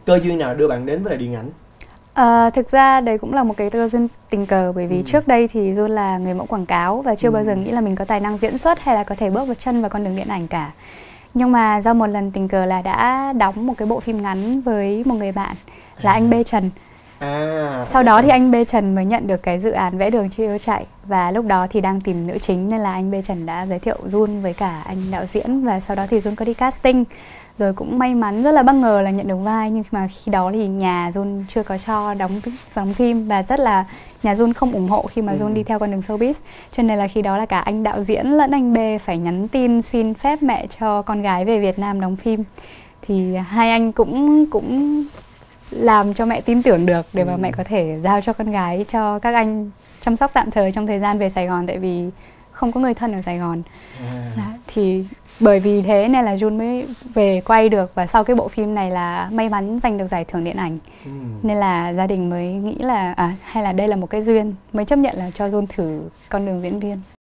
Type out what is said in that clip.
cơ duyên nào đưa bạn đến với lại điện ảnh? Thực ra đấy cũng là một cái cơ duyên tình cờ, bởi vì trước đây thì Jun là người mẫu quảng cáo và chưa bao giờ nghĩ là mình có tài năng diễn xuất hay là có thể bước vào chân vào con đường điện ảnh cả. Nhưng mà do một lần tình cờ là đã đóng một cái bộ phim ngắn với một người bạn là anh B Trần. Sau đó thì anh B Trần mới nhận được cái dự án Vẽ đường cho yêu chạy, và lúc đó thì đang tìm nữ chính nên là anh B Trần đã giới thiệu Jun với cả anh đạo diễn, và sau đó thì Jun có đi casting. Rồi cũng may mắn rất là bất ngờ là nhận được vai, nhưng mà khi đó thì nhà Jun chưa có cho đóng phim và rất là nhà Jun không ủng hộ khi mà Jun đi theo con đường showbiz. Cho nên là khi đó là cả anh đạo diễn lẫn anh B phải nhắn tin xin phép mẹ cho con gái về Việt Nam đóng phim. Thì hai anh cũng làm cho mẹ tin tưởng được để mà mẹ có thể giao cho con gái cho các anh chăm sóc tạm thời trong thời gian về Sài Gòn, tại vì không có người thân ở Sài Gòn. Thì bởi vì thế nên là Jun mới về quay được, và sau cái bộ phim này là may mắn giành được giải thưởng điện ảnh. Nên là gia đình mới nghĩ là hay là đây là một cái duyên, mới chấp nhận là cho Jun thử con đường diễn viên.